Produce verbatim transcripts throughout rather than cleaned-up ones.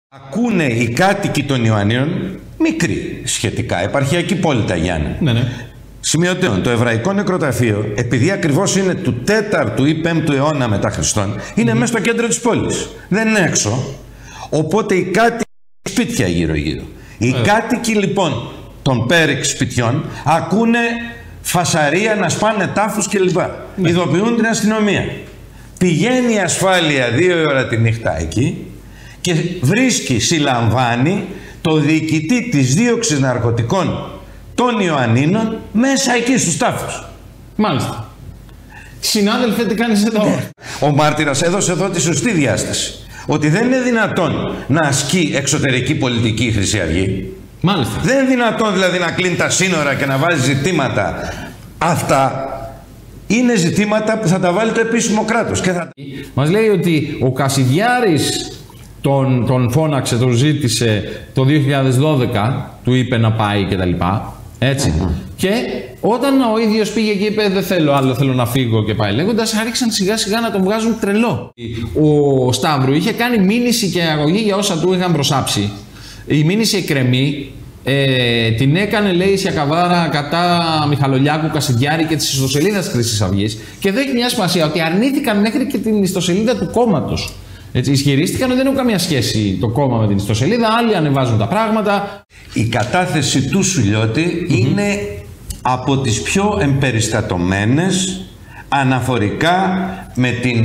Ακούνε οι κάτοικοι των Ιωαννίων, μικρή σχετικά, επαρχιακή πόλη τα Γιάννη. Ναι, ναι. Σημειωτέων, το Εβραϊκό Νεκροταφείο, επειδή ακριβώς είναι του τέταρτου ή πέμπτου αιώνα μετά Χριστόν, είναι mm-hmm. μέσα στο κέντρο της πόλης. Δεν είναι έξω. Οπότε οι κάτοικοι σπίτια γύρω-γύρω. Οι yeah. κάτοικοι λοιπόν των πέριξ σπιτιών ακούνε φασαρία να σπάνε τάφους κλπ. Yeah. Ειδοποιούν την αστυνομία. Πηγαίνει η ασφάλεια δύο ώρα τη νύχτα εκεί και βρίσκει, συλλαμβάνει το διοικητή της δίωξης ναρκωτικών των Ιωαννίνων μέσα εκεί στους τάφους. Μάλιστα. Συνάδελφε, τι κάνεις εδώ? Ο μάρτυρας έδωσε εδώ τη σωστή διάσταση. Ότι δεν είναι δυνατόν να ασκεί εξωτερική πολιτική η Χρυσή Αυγή. Μάλιστα. Δεν είναι δυνατόν δηλαδή να κλείνει τα σύνορα και να βάζει ζητήματα. Αυτά είναι ζητήματα που θα τα βάλει το επίσημο κράτος. Και θα... Μας λέει ότι ο Κασιδιάρης τον, τον φώναξε, τον ζήτησε το δύο χιλιάδες δώδεκα, του είπε να πάει κτλ. Έτσι. Mm-hmm. Και όταν ο ίδιος πήγε και είπε δεν θέλω άλλο, θέλω να φύγω και πάει λέγοντας, άρχισαν σιγά σιγά να τον βγάζουν τρελό. Ο Σταύρου είχε κάνει μήνυση και αγωγή για όσα του είχαν προσάψει. Η μήνυση εκκρεμεί. Ε, την έκανε, λέει, η Σιακαβάρα κατά Μιχαλολιάκου, Κασιδιάρη και της ιστοσελίδας της Χρυσής Αυγής. Και εδώ έχει μια σημασία ότι αρνήθηκαν μέχρι και την ιστοσελίδα του κόμματος. Έτσι, ισχυρίστηκαν ότι δεν έχουν καμία σχέση το κόμμα με την ιστοσελίδα, άλλοι ανεβάζουν τα πράγματα. Η κατάθεση του Σουλιώτη mm-hmm. είναι από τις πιο εμπεριστατωμένες αναφορικά με την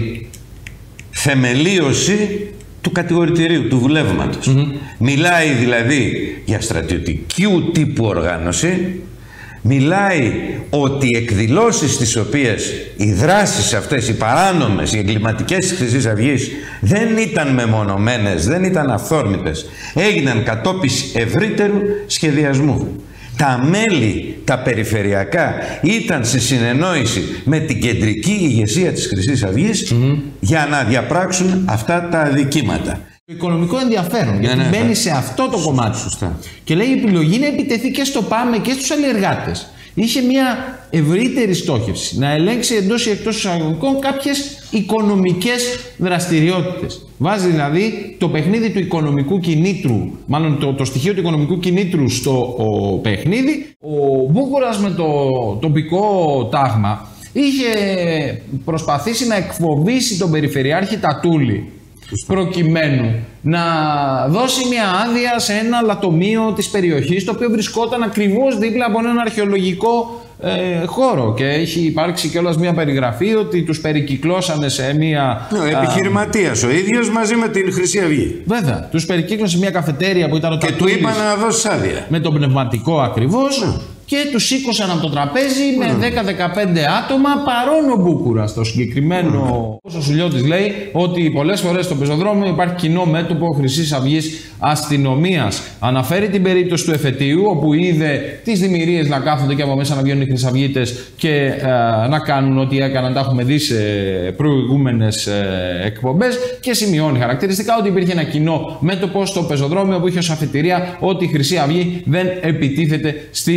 θεμελίωση του κατηγορητηρίου, του βουλεύματος. Mm-hmm. Μιλάει δηλαδή για στρατιωτικού τύπου οργάνωση, μιλάει ότι οι εκδηλώσεις τις οποίες οι δράσεις αυτές, οι παράνομες, οι εγκληματικές της Χρυσής Αυγής δεν ήταν μεμονωμένες, δεν ήταν αυθόρμητες, έγιναν κατόπιν ευρύτερου σχεδιασμού. Τα μέλη, τα περιφερειακά, ήταν σε συνεννόηση με την κεντρική ηγεσία της Χρυσής Αυγής mm-hmm. για να διαπράξουν αυτά τα αδικήματα. Το οικονομικό ενδιαφέρον, γιατί ναι, ναι, μπαίνει ναι. σε αυτό το κομμάτι. Σωστά. Και λέει η επιλογή να επιτεθεί και στο ΠΑΜΕ και στους αλλιεργάτες. Είχε μια ευρύτερη στόχευση, να ελέγξει εντός ή εκτός εισαγωγικών κάποιες οικονομικές δραστηριότητες. Βάζει δηλαδή το παιχνίδι του οικονομικού κινήτρου, μάλλον το, το στοιχείο του οικονομικού κινήτρου στο ο, παιχνίδι. Ο Μπούκουρας με το τοπικό τάγμα είχε προσπαθήσει να εκφοβήσει τον Περιφερειάρχη Τατούλη, προκειμένου να δώσει μια άδεια σε ένα λατομείο της περιοχής, το οποίο βρισκόταν ακριβώς δίπλα από έναν αρχαιολογικό ε, χώρο, και έχει υπάρξει κιόλας μια περιγραφή ότι τους περικυκλώσανε σε μια... Ο επιχειρηματίας ο ίδιος μαζί με την Χρυσή Αυγή. Βέβαια, τους περικύκλωσαν σε μια καφετέρια που ήταν ο Τατούλης. Και του είπαν να δώσει άδεια. Με τον πνευματικό ακριβώς. Ναι. Και τους σήκωσαν από το τραπέζι mm. με δέκα με δεκαπέντε άτομα, παρόν ο Μπούκουρας στο συγκεκριμένο. Mm. Ο Σουλιώτης λέει ότι πολλές φορές στο πεζοδρόμιο υπάρχει κοινό μέτωπο Χρυσής Αυγής αστυνομίας. Αναφέρει την περίπτωση του εφετείου, όπου είδε τις δημιουργίες να κάθονται και από μέσα να βγαίνουν οι χρυσαυγίτες και ε, να κάνουν ό,τι έκαναν. Τα έχουμε δει σε προηγούμενες ε, εκπομπές, και σημειώνει χαρακτηριστικά ότι υπήρχε ένα κοινό μέτωπο στο πεζοδρόμιο που είχε ως αφετηρία ότι η Χρυσή Αυγή δεν επιτίθεται στην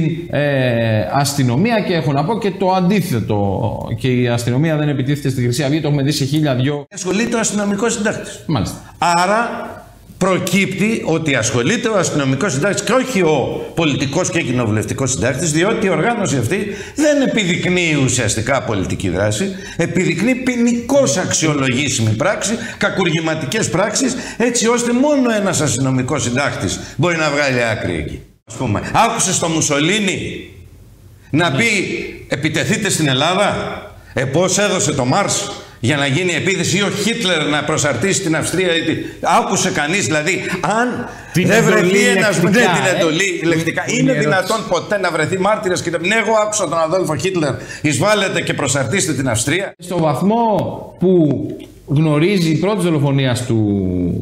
Ε, αστυνομία, και έχω να πω και το αντίθετο, και η αστυνομία δεν επιτίθεται στη Χρυσή Αυγή, το έχουμε δει σε χίλια δυο. Ασχολείται ο αστυνομικός συντάκτης. Μάλιστα. Άρα προκύπτει ότι ασχολείται ο αστυνομικός συντάκτης και όχι ο πολιτικός και κοινοβουλευτικός συντάκτης, διότι η οργάνωση αυτή δεν επιδεικνύει ουσιαστικά πολιτική δράση, επιδεικνύει ποινικώς αξιολογήσιμη πράξη, κακουργηματικές πράξεις, έτσι ώστε μόνο ένας αστυνομικός συντάκτης μπορεί να βγάλει άκρη εκεί. Ας πούμε, άκουσες το Μουσολίνι να πει επιτεθείτε στην Ελλάδα, ε, πώς έδωσε το Μάρς για να γίνει επίθεση, ή ο Χίτλερ να προσαρτήσει την Αυστρία. Άκουσε κανείς δηλαδή, αν την δεν βρεθεί ένας με την εντολή ε, λεκτικά, είναι, είναι δυνατόν ποτέ να βρεθεί μάρτυρας και να πει ναι, εγώ άκουσα τον Αδόλφο Χίτλερ, εισβάλλετε και προσαρτήστε την Αυστρία. Στο βαθμό που γνωρίζει η πρώτη δολοφονία του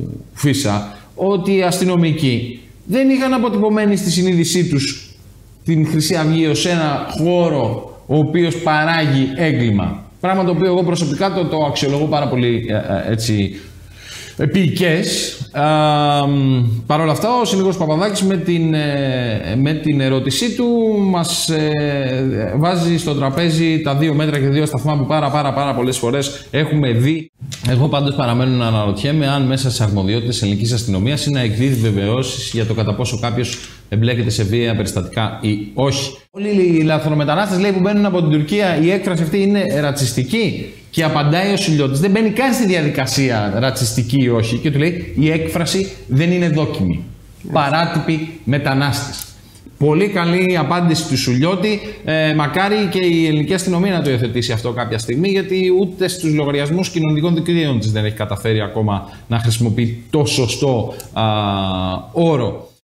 Φίσα ότι οι αστυνομικοί δεν είχαν αποτυπωμένη στη συνείδησή τους την Χρυσή Αυγή ως ένα χώρο ο οποίος παράγει έγκλημα. Πράγμα το οποίο εγώ προσωπικά το, το αξιολογώ πάρα πολύ ε, ε, έτσι επίοικες. Παρ' όλα αυτά, ο Συνήγορος Παπαδάκης με την, με την ερώτησή του μας ε, βάζει στο τραπέζι τα δύο μέτρα και δύο σταθμά που πάρα πάρα πάρα πολλές φορές έχουμε δει. Εγώ πάντως παραμένω να αναρωτιέμαι αν μέσα στις αρμοδιότητες της ελληνικής αστυνομίας είναι να εκδίδει βεβαιώσεις για το κατά πόσο κάποιος εμπλέκεται σε βία περιστατικά ή όχι. Όλοι οι λαθρομετανάστες, λέει, που μπαίνουν από την Τουρκία, η έκφραση αυτή είναι ρατσιστική. Και απαντάει ο Σουλιώτης, δεν μπαίνει καν στη διαδικασία ρατσιστική ή όχι. Και του λέει, η έκφραση δεν είναι δόκιμη. Παράτυποι μετανάστες. Πολύ καλή απάντηση του Σουλιώτη. Ε, μακάρι και η ελληνική αστυνομία να το υιοθετήσει αυτό κάποια στιγμή, γιατί ούτε στους λογαριασμούς κοινωνικών δικτύων της δεν έχει καταφέρει ακόμα να χρησιμοποιεί το σωστό α, όρο.